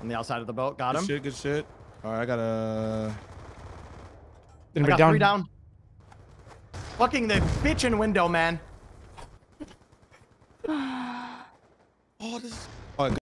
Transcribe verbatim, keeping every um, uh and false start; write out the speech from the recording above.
On the outside of the boat. Got him. Good shit, good shit. All right, I got a... I got down. three down. Fucking the bitchin' window, man. Oh, this is... Oh,